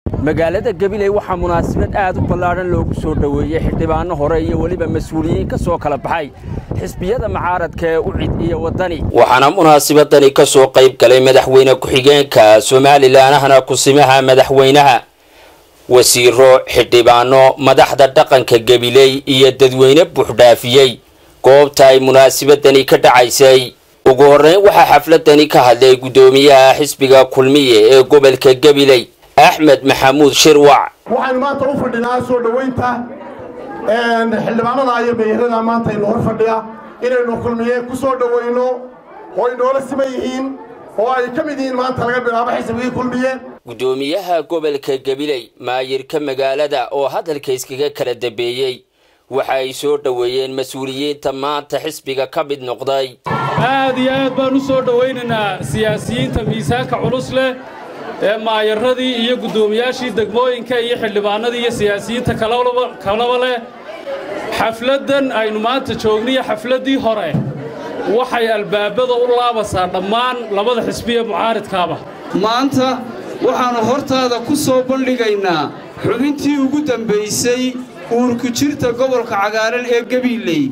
magaalada Gabiley waxa munaasabad aad u ballaaran loogu soo dhaweeyay xildhibaano hore iyo waliba mas'uuliyiin ka soo kala baxay xisbiyada mucaaradka ee UCID iyo wadani waxaana munaasabadani ka soo qayb galay madaxweyne ku-xigeenka Soomaaliland ahna kusimaha madaxweynaha wasiiro xildhibaano madaxda dhaqanka Gabiley iyo dadweyne buuxdaafiyay goobta ay munaasabadani ka dhacaysay ugu horeyn waxa xafladani ka hadlay gudoomiyaha xisbiga kulmiye ee gobolka Gabiley أحمد محمود شروع waxaan maanta u fadhinaa soo dhaweynta xildhibaanada ay beeyada maanta inoo fadhiya inaynu kulmiye ku soo dhaweyno oo inoola simayeen oo ay kamid yihiin maanta laga bilaabo xisbiga kulmiye gudoomiyaha gobolka Gabiley maayirka magaalada oo hadalka iskaga kala dabeeyay waxa ay soo dhaweeyeen mas'uuliyiinta maanta xisbiga ka mid noqday aad iyo aad baan u soo dhaweynaa siyaasiyiinta miisaanka culus leh maayaradii iyo gudoomiyaashii degmooyinka iyo xildhibaanadii iyo siyaasiyiinta kalaba leh xafladan aynu maanta joogniyo xafladii hore waxay albaabada u laabasaa dhammaan labada xisbiye mucaaradkaaba maanta waxaanu hortaada ku soo bandhigaynaa xubintii ugu dambaysay uurku jirta gobolka cagaaran ee Gabiley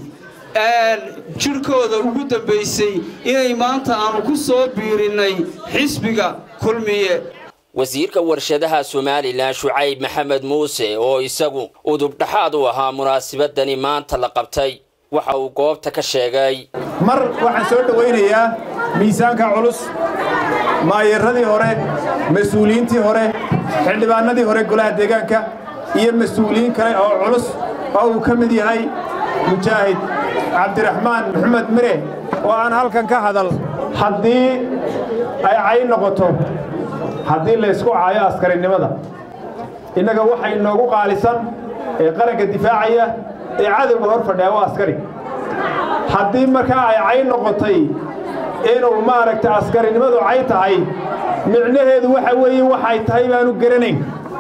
jirkooda ugu dambaysay inay maanta aanu ku soo biirinay xisbiga kulmiye wasiirka warshadaha Soomaaliland Shucayb Maxamed Muuse oo isagu udub dhaxaad u ahaa munaasabadani maanta la qabtay waxa uu goobta ka sheegay mar waxaan soo dhaweynayaa miisaanka culus maayaradii hore mas'uuliyiintii hore xildhibaanadii hore golaha deegaanka iyo mas'uuliyiin kale oo culus oo uu ka mid yahay mujaahid cabdiraxmaan maxamed mire oo aan halkan ka hadal haddii ay noqoto haddii la isku caayo askarinimada innaga waxay noogu qaalisan ee qaranka difaacaya ee cadowga hor fadhiya waa askari haddii markaa ay noqotay inuu maaragtay askarinimadu ay tahay micnaheedu waxa weeye waxay tahay baanu garanayn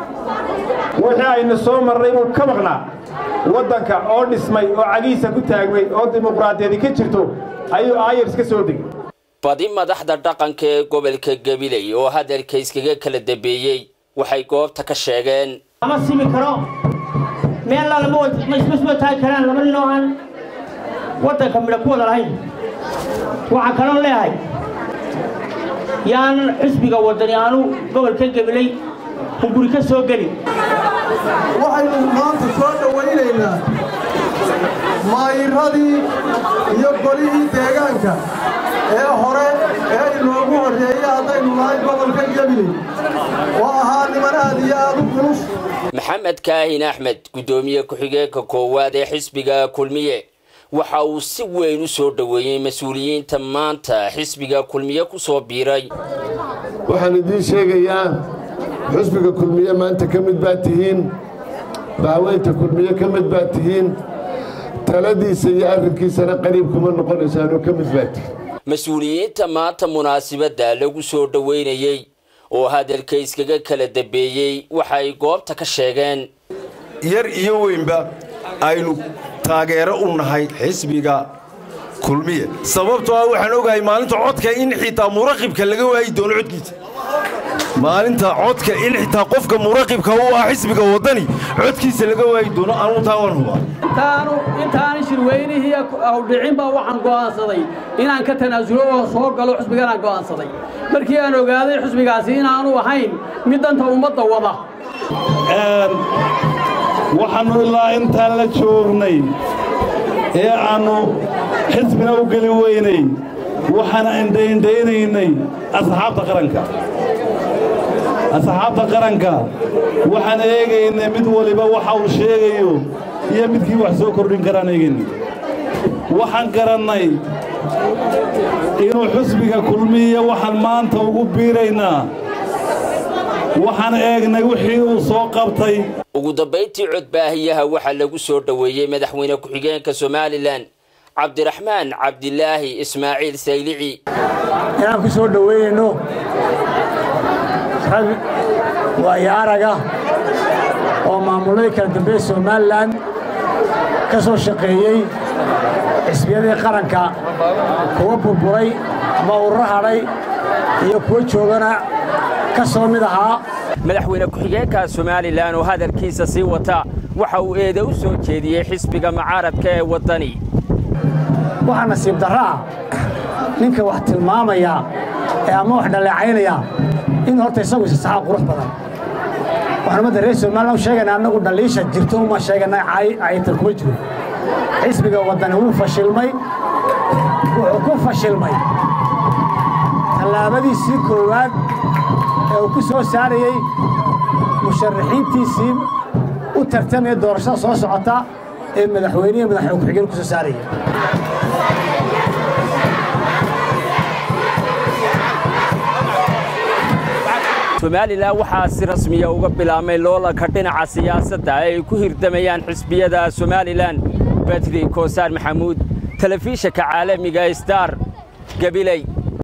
wixii aynu soo marnay buu ka maqnaa waddanka oo dhismay oo cagiisa ku taagmay oo dimuqraadiyadi ka jirto ayuu aayars ka soo degay badi madaxda dhaqanka ee gobolka Gabiley oo hadalka iskaga kala dabeeyay waxay goobta ka sheegeen ama simi karo meel la ma taag karaan laba noocan waddanka midab ku wada lahayn waxa kale oo leeyahay yaan xisbiga wadani aanu gobolka Gabiley guri ka soo gali waxaynu maanta soo dhaweynaynaa maayiradii iyo golihii deegaanka ee hore ee inoogu horreeyay haddaynu nahay gobolka Gabiley oo ahaa niman aad iyo aad u culus maxamed kaahin axmed gudoomiye ku-xigeenka koowaad ee xisbiga kulmiye waxa uu si weyn u soo dhaweeyay mas'uuliyiinta maanta xisbiga kulmiye ku soo biiray waxaan idin sheegayaa xisbiga kulmiye maanta ka mid baa tihiin baaweynta kulmiye ka mid baa tihiin taladiisa iyo arrinkiisana qariib kuma noqonaysaanoo ka mid baa tihiin mas'uuliyiinta maanta munaasabada lagu soo dhaweynayay oo hadalka iskaga kala dabeeyay waxay goobta ka sheegeen yar iyo weynba aynu taageero u nahay xisbiga kulmiye sababtoo ah waxaan ogahay maalinta codka in xitaa muraqibka laga waayi doono codkiisa maalinta codka in xitaa qofka muraqibka uu ah xisbiga wadani codkiisa laga waayi doono aanu taawan huba intaan shirweynihii oo dhicin baa waxaan go'aansaday inaan ka tanaasulo oo soo galo xisbigan aan go'aansaday markii aan ogaaday xisbigaasi inaanu ahayn mid danta ummadda wada waxaanu ilaa intaan la joognay ee aanu xisbina u geli weynay waxaana indaynaynay asxaabta qaranka waxaan eegaynay mid waliba waxa uu sheegayo iyo midkii wax soo kordhin karaan eegaynay waxaan garannay inuu xisbiga kulmiye waxaan maanta ugu biiraynaa waxaan eegnay wixii uu soo qabtay ugu dambeyntii codbaahiyaha waxa lagu soo dhaweeyay madaxweyne ku-xigeenka Soomaaliland cabdiraxmaan cabdilaahi ismaaciil saylici inaan ku soo dhaweeyno waayaraga oo maamulada kala dambeeyay Soomaaliland ka soo shaqeeyay xisbiyada qaranka kuwa burburay ama urur haray iyo kuwa joogana ka soo mid ahaa madaxweyne ku-xigeenka Somaliland oo hadalkiisa sii wata waxa uu eedo u soo jeediyay xisbiga mucaaradka ee wadani waxa nasiib daraa ninka wax tilmaamaya ee ama wax dhaleecaynaya in horta isagu sax qurux badan waxaan ma dareeso Somaliland sheegana anagu dhaliisha jirto uma sheegana ay tarkumo jiro xisbiga wadani uu fashilmay wuxuu ku fashilmay talaabadiisii koowaad ee uu ku soo saarayay musharaxiintiisii u tartamay doorashada soo socota ee madaxweynaha ku-xigeen ku soo saarayay Somaliland waxaa si rasmi ah uga bilaabmay loolanka dhinaca siyaasadda ay ku hirdamayaan xisbiyada Somaliland Badri Koosar Maxamuud telefishinka caalamiga Star Gabiley